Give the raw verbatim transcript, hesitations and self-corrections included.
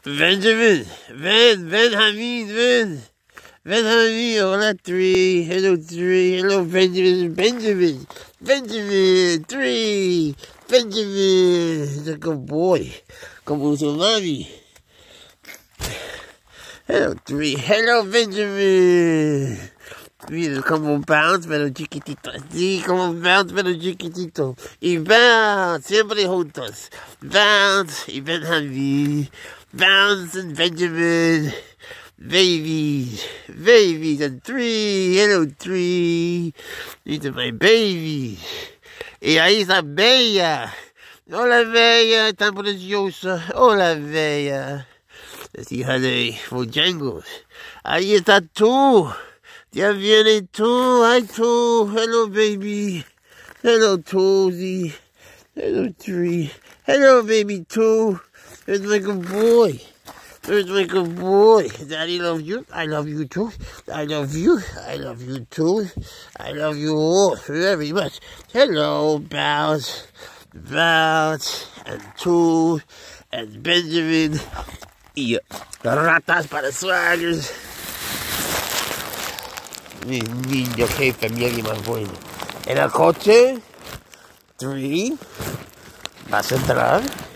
Benjamin, Ben, Benjamin, Ben, Benjamin, hola, three, hello, three, hello, Benjamin, Benjamin, Benjamin, three, Benjamin, he's a good boy, como su mami. Hello, three, hello, Benjamin. Mira, como bounce, pero chiquitito, así, como bounce, pero chiquitito. Y bounce, siempre juntos. Bounce y Benjamin. Bounce and Benjamin. Babies, babies, and three, hello, three. These are my babies. Y ahí está Bella. Hola, Bella, tan preciosa. Hola, Bella. Es hija de Bojangles. Ahí está tú. Ya viene tú. Hi, tú. Hello, baby. Hello, Tozy. Hello, three. Hello, baby, two. There's my good boy. There's my good boy. Daddy loves you. I love you, too. I love you. I love you, too. I love you all very much. Hello, Bounce. Bounce. And two. And Benjamin. Y ratas para swaggers. Mi niño jefe, mi alguien más bueno. En el coche, three, vas a entrar.